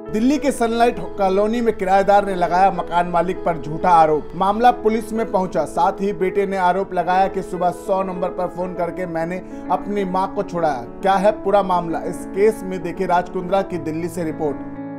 दिल्ली के sunlight colony में किराएदार ने लगाया मकान मालिक पर झूठा आरोप। मामला पुलिस में पहुंचा। साथ ही बेटे ने आरोप लगाया कि सुबह 100 नंबर पर फोन करके मैंने अपनी मां को छुड़ाया। क्या है पूरा मामला, इस केस में देखिए राज कुंद्रा की दिल्ली से रिपोर्ट।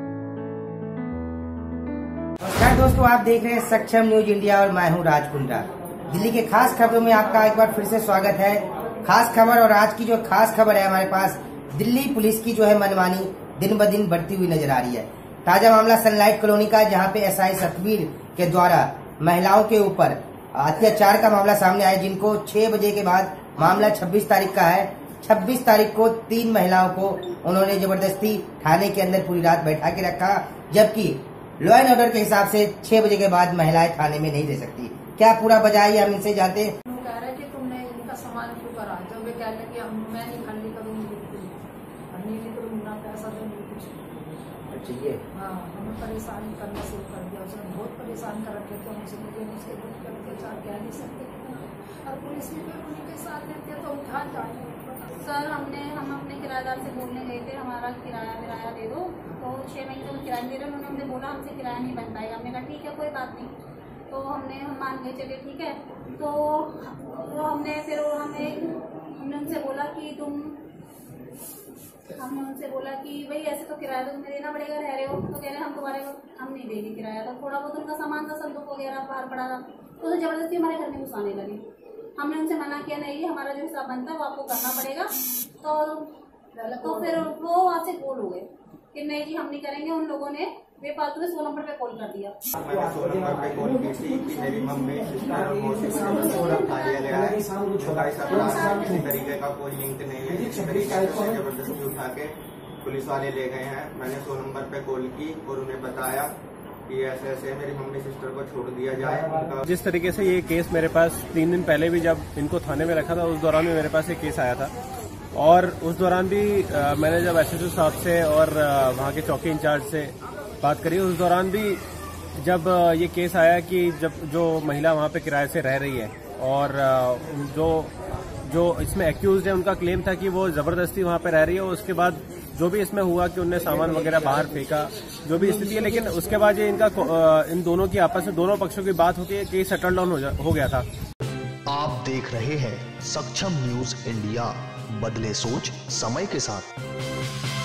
नमस्कार दोस्तों, आप देख रहे हैं सक्षम न्यूज इंडिया और मैं हूं राज कुंद्रा। दिल्ली के खास खबरों में आपका एक बार फिर से स्वागत है। खास खबर, और आज की जो खास खबर है हमारे पास, दिल्ली पुलिस की जो है मनमानी दिन ब दिन बढ़ती हुई नजर आ रही है। ताजा मामला सनलाइट कॉलोनी का, जहां पे एसआई सतवीर के द्वारा महिलाओं के ऊपर अत्याचार का मामला सामने आया, जिनको 6 बजे के बाद, मामला 26 तारीख का है। 26 तारीख को 3 महिलाओं को उन्होंने जबरदस्ती थाने के अंदर पूरी रात बैठा के रखा, जबकि लॉ एंड ऑर्डर के हिसाब से 6 बजे के बाद महिलाएं थाने में नहीं रह सकती। क्या पूरा वजह है, हम इनसे जानते हैं। तुमने इनका सामान क्यों करा, जब वे कह रहे कि मैं नहीं खंडी करूंगी, नहीं करूंगा, पैसा दूंगी कुछ चाहिए। हाँ, हमें परेशान करना शुरू कर दिया, उसने बहुत परेशान कर रखे थे हमसे, लेकिन उसके दुख करके चार कह नहीं सकते, और पुलिस भी उन्हीं के साथ रहते तो उठा जाए। सर, हम अपने किराएदार से बोलने गए थे, हमारा किराया दे दो, तो 6 महीने से किराया दे रहे, उन्होंने बोला हमसे किराया नहीं बन पाएगा। हमने कहा ठीक है, कोई बात नहीं। तो हम मान गए, चलिए ठीक है। तो हमने उनसे बोला कि भाई ऐसे तो किराया तो तुम्हें देना पड़ेगा, रह रहे हो। तो कह रहे हम नहीं देंगे किराया। तो थोड़ा बहुत उनका सामान था, संदूक वगैरह बाहर पड़ा था, तो जबरदस्ती हमारे घर में घुसाने लगे। हमने उनसे मना किया, नहीं हमारा जो हिसाब बनता है वो आपको करना पड़ेगा। तो फिर वो वहाँ से कॉल हो गए कि नहीं जी हम नहीं करेंगे। उन लोगों ने बेफालतू में 100 नंबर पे कॉल कर दिया। मैंने 100 नंबर पे कॉल की थी कि मेरी मम्मी किसी तरीके का कोई लिंक नहीं है, किसी तरीके से जबरदस्ती उठा के पुलिस वाले ले गए हैं। मैंने 100 नंबर पे कॉल की और उन्हें बताया कि ऐसे ऐसे मेरी मम्मी सिस्टर को छोड़ दिया जाए। जिस तरीके से ये केस मेरे पास 3 दिन पहले भी जब इनको थाने में रखा था, उस दौरान भी मेरे पास एक केस आया था, और उस दौरान भी मैंने जब एसएचओ साहब से और वहाँ के चौकी इंचार्ज से बात करी, उस दौरान भी जब ये केस आया कि जब जो महिला वहाँ पे किराए से रह रही है और जो इसमें एक्यूज है, उनका क्लेम था कि वो जबरदस्ती वहाँ पे रह रही है। उसके बाद जो भी इसमें हुआ कि उनने सामान वगैरह बाहर फेंका, जो भी स्थिति है, लेकिन उसके बाद ये इन दोनों की आपस में दोनों पक्षों की बात होकर केस सेटल डाउन हो गया था। आप देख रहे हैं सक्षम न्यूज इंडिया, बदले सोच समय के साथ।